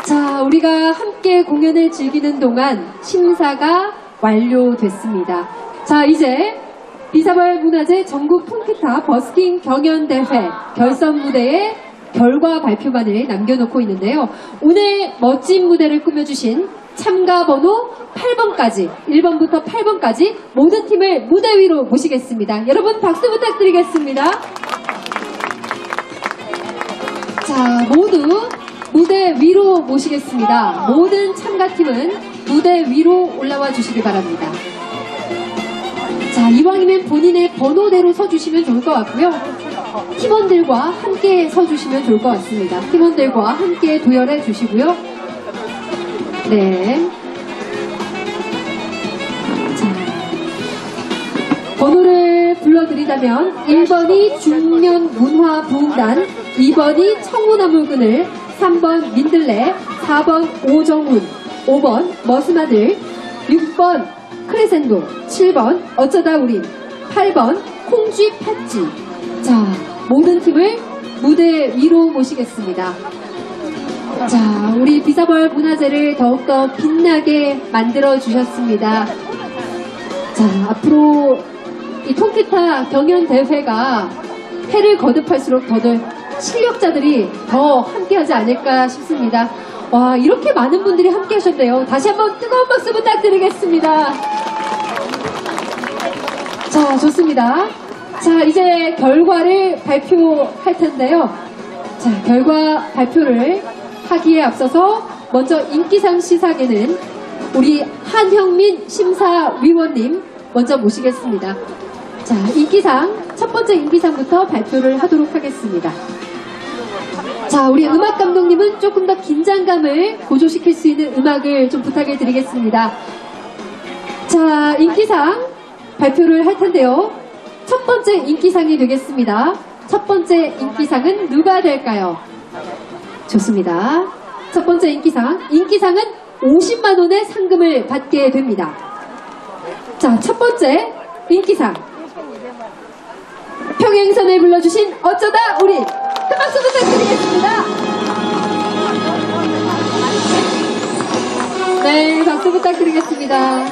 자, 우리가 함께 공연을 즐기는 동안 심사가 완료됐습니다. 자, 이제 비사벌 문화재 전국 통기타 버스킹 경연대회 결선 무대의 결과 발표만을 남겨놓고 있는데요. 오늘 멋진 무대를 꾸며주신 참가 번호 8번까지, 1번부터 8번까지 모든 팀을 무대 위로 모시겠습니다. 여러분 박수 부탁드리겠습니다. 자, 모두 무대 위로 모시겠습니다. 모든 참가팀은 무대 위로 올라와 주시기 바랍니다. 자, 이왕이면 본인의 번호대로 서주시면 좋을 것 같고요. 팀원들과 함께 서주시면 좋을 것 같습니다. 팀원들과 함께 도열해 주시고요. 네. 자, 번호를 불러드리자면 1번이 중년문화부흥단, 2번이 청문화물그늘, 3번 민들레, 4번 오정훈, 5번 머스마들, 6번 크레센도, 7번 어쩌다 우린, 8번 콩쥐 팥쥐. 자, 모든 팀을 무대 위로 모시겠습니다. 자, 우리 비사벌 문화재를 더욱더 빛나게 만들어 주셨습니다. 자, 앞으로 이 통기타 경연대회가 해를 거듭할수록 더들 실력자들이 더 함께하지 않을까 싶습니다. 와, 이렇게 많은 분들이 함께 하셨네요. 다시 한번 뜨거운 박수 부탁드리겠습니다. 자, 좋습니다. 자, 이제 결과를 발표할 텐데요. 자, 결과 발표를 하기에 앞서서 먼저 인기상 시상에는 우리 한형민 심사위원님 먼저 모시겠습니다. 자, 인기상, 첫 번째 인기상부터 발표를 하도록 하겠습니다. 자, 우리 음악 감독님은 조금 더 긴장감을 고조시킬 수 있는 음악을 좀 부탁을 드리겠습니다. 자, 인기상 발표를 할 텐데요. 첫 번째 인기상이 되겠습니다. 첫 번째 인기상은 누가 될까요? 좋습니다. 첫 번째 인기상은 50만원의 상금을 받게 됩니다. 자, 첫 번째 인기상, 평행선을 불러주신 어쩌다 우린, 큰 박수 부탁드리겠습니다. 네, 박수 부탁드리겠습니다.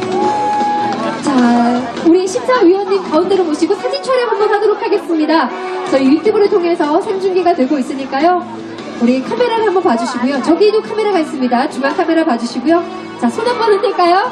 자, 우리 심사위원님 가운데로 모시고 사진 촬영 한번 하도록 하겠습니다. 저희 유튜브를 통해서 생중계가 되고 있으니까요. 우리 카메라를 한번 봐주시고요. 저기도 카메라가 있습니다. 중앙 카메라 봐주시고요. 자, 손 한번 흔들까요?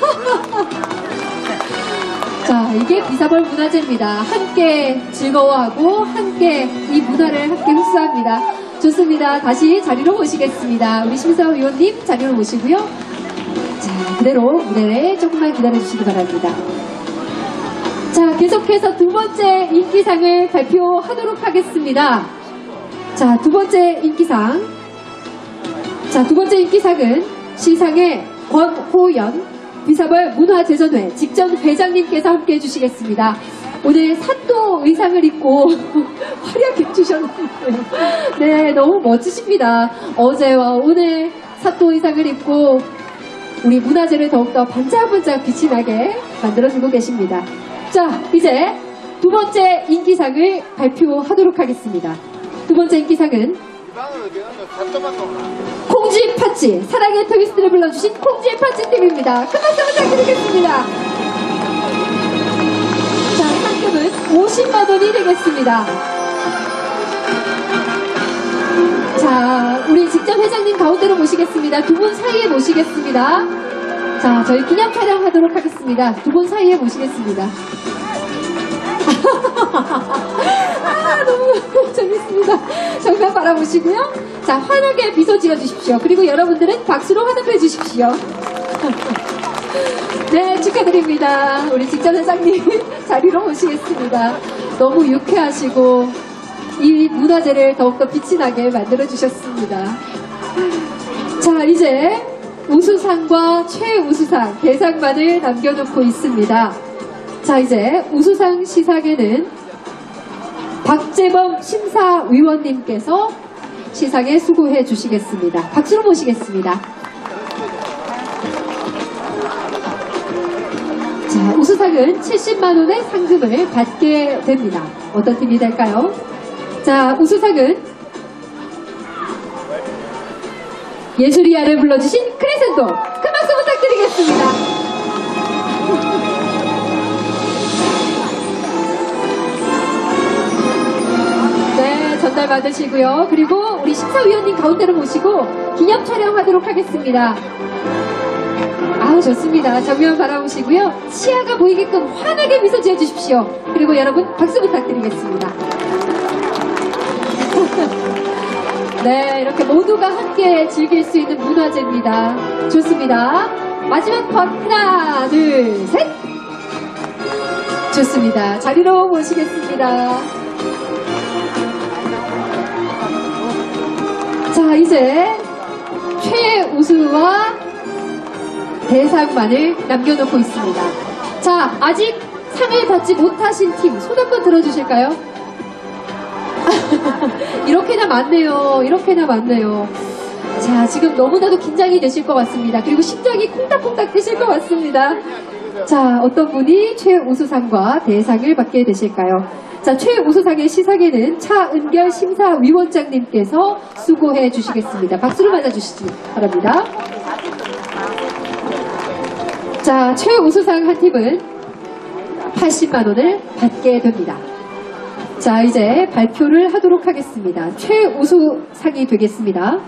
자, 이게 비사벌 문화재입니다. 함께 즐거워하고 함께 이 문화를 함께 흡수합니다. 좋습니다. 다시 자리로 모시겠습니다. 우리 심사위원님 자리로 모시고요. 자, 그대로 무대를 조금만 기다려주시기 바랍니다. 자, 계속해서 두 번째 인기상을 발표하도록 하겠습니다. 자, 두 번째 인기상. 자, 두 번째 인기상은 시상의 권호연 비사벌 문화재전회 직전 회장님께서 함께 해주시겠습니다. 오늘 사또 의상을 입고 화려하게 주셨는데, 네, 너무 멋지십니다. 어제와 오늘 사또 의상을 입고 우리 문화재를 더욱더 반짝반짝 빛이 나게 만들어주고 계십니다. 자, 이제 두 번째 인기상을 발표하도록 하겠습니다. 두 번째 인기상은 콩쥐 팥쥐, 사랑의 트위스트를 불러주신 콩쥐 팥쥐 팀입니다. 큰 박수 부탁드리겠습니다. 자, 상금은 50만원이 되겠습니다. 자, 우리 직접 회장님 가운데로 모시겠습니다. 두 분 사이에 모시겠습니다. 자, 저희 기념 촬영하도록 하겠습니다. 두 분 사이에 모시겠습니다. 아, 너무 재밌습니다. 정면 바라보시고요. 자, 환하게 미소 지어주십시오. 그리고 여러분들은 박수로 환호해 주십시오. 네, 축하드립니다. 우리 직전 회장님 자리로 모시겠습니다. 너무 유쾌하시고 이 문화재를 더욱더 빛이 나게 만들어주셨습니다. 자, 이제 우수상과 최우수상 대상만을 남겨놓고 있습니다. 자, 이제 우수상 시상에는 박재범 심사위원님께서 시상에 수고해 주시겠습니다. 박수로 모시겠습니다. 자, 우수상은 70만원의 상금을 받게 됩니다. 어떤 팀이 될까요? 자, 우수상은 예술이야를 불러주신 크레센도 큰 박수 부탁드리겠습니다. 네, 전달 받으시고요. 그리고 우리 심사위원님 가운데로 모시고 기념 촬영하도록 하겠습니다. 아우, 좋습니다. 정면 바라보시고요. 치아가 보이게끔 환하게 미소 지어주십시오. 그리고 여러분 박수 부탁드리겠습니다. 네, 이렇게 모두가 함께 즐길 수 있는 문화제입니다. 좋습니다. 마지막 컷 하나, 둘, 셋. 좋습니다. 자리로 모시겠습니다. 자, 이제 최우수와 대상만을 남겨놓고 있습니다. 자, 아직 상을 받지 못하신 팀 손 한번 들어주실까요? 이렇게나 많네요. 이렇게나 많네요. 자, 지금 너무나도 긴장이 되실 것 같습니다. 그리고 심장이 콩닥콩닥 뛰실 것 같습니다. 자, 어떤 분이 최우수상과 대상을 받게 되실까요? 자, 최우수상의 시상에는 차은결 심사위원장님께서 수고해 주시겠습니다. 박수로 맞아주시기 바랍니다. 자, 최우수상 한 팀은 80만원을 받게 됩니다. 자, 이제 발표를 하도록 하겠습니다. 최우수상이 되겠습니다.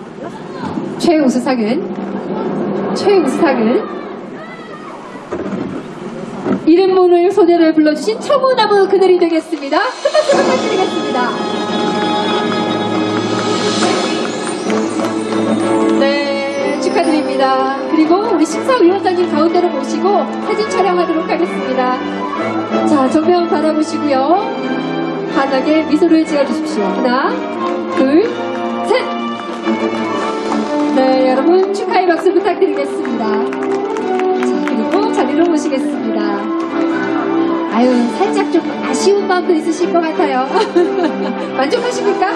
최우수상은 이름문을 소녀를 불러주신 청우나무 그늘이 되겠습니다. 큰 박수 부탁드리겠습니다. 네, 축하드립니다. 그리고 우리 심사위원장님 가운데로 모시고 사진 촬영하도록 하겠습니다. 자, 정면 바라보시고요. 환하게 미소를 지어주십시오. 하나, 둘, 셋! 네, 여러분 축하의 박수 부탁드리겠습니다. 자, 그리고 자리로 모시겠습니다. 아유, 살짝 좀 아쉬운 마음도 있으실 것 같아요. 만족하십니까?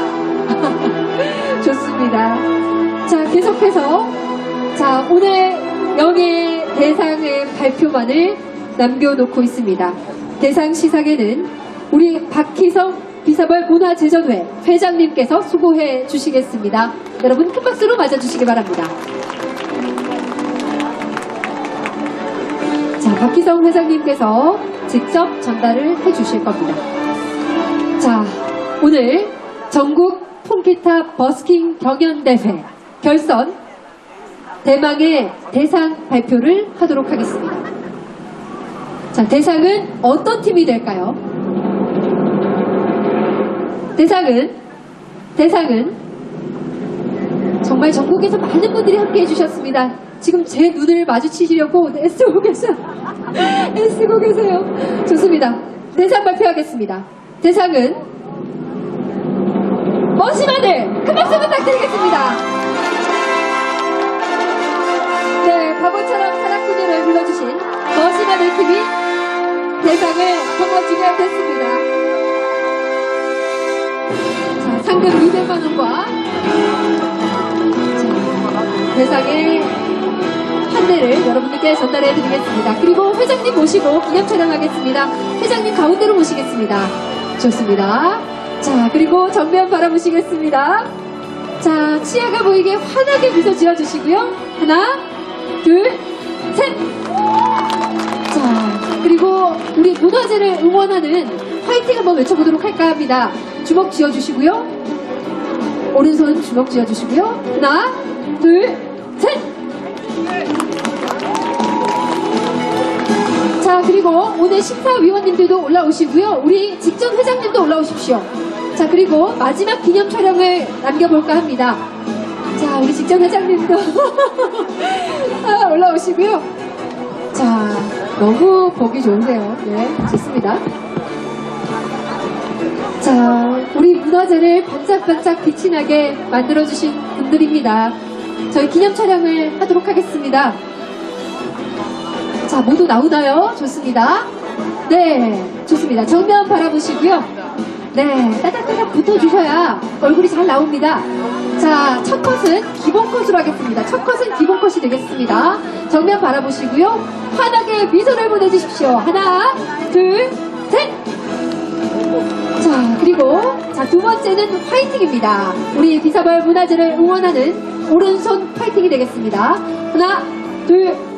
좋습니다. 자, 계속해서 자, 오늘 영예 대상의 발표만을 남겨놓고 있습니다. 대상 시상에는 우리 박희성 비사벌 문화재전회 회장님께서 수고해 주시겠습니다. 여러분 큰 박수로 맞아주시기 바랍니다. 자, 박희성 회장님께서 직접 전달을 해 주실 겁니다. 자, 오늘 전국 통기타 버스킹 경연대회 결선 대망의 대상 발표를 하도록 하겠습니다. 자, 대상은 어떤 팀이 될까요? 대상은 정말 전국에서 많은 분들이 함께 해주셨습니다. 지금 제 눈을 마주치시려고 애쓰고 계세요. 좋습니다. 대상 발표하겠습니다. 대상은 머신아들 큰 박수 부탁드리겠습니다. 네, 바보처럼 사랑꾼녀를 불러주신 머신아들 팀이 대상을 거머쥐게 됐습니다. 상금 200만원과 대상의 판대를 여러분들께 전달해 드리겠습니다. 그리고 회장님 모시고 기념 촬영하겠습니다. 회장님 가운데로 모시겠습니다. 좋습니다. 자, 그리고 정면 바라보시겠습니다. 자, 치아가 보이게 환하게 미소 지어주시고요. 하나, 둘, 셋! 자, 그리고 우리 문화재를 응원하는 화이팅 한번 외쳐보도록 할까 합니다. 주먹 쥐어주시고요. 오른손 주먹 쥐어주시고요. 하나, 둘, 셋! 자, 그리고 오늘 심사위원님들도 올라오시고요. 우리 직전 회장님도 올라오십시오. 자, 그리고 마지막 기념 촬영을 남겨볼까 합니다. 자, 우리 직전 회장님도 올라오시고요. 자, 너무 보기 좋으세요. 네, 좋습니다. 자, 우리 문화재를 반짝반짝 빛이 나게 만들어주신 분들입니다. 저희 기념 촬영을 하도록 하겠습니다. 자, 모두 나오나요? 좋습니다. 네, 좋습니다. 정면 바라보시고요. 네, 따닥따닥 붙어주셔야 얼굴이 잘 나옵니다. 자, 첫 컷은 기본 컷으로 하겠습니다. 첫 컷은 기본 컷이 되겠습니다. 정면 바라보시고요. 환하게 미소를 보내주십시오. 하나, 둘, 셋! 자, 그리고 자, 두 번째는 화이팅입니다. 우리 비사벌 문화재를 응원하는 오른손 파이팅이 되겠습니다. 하나, 둘,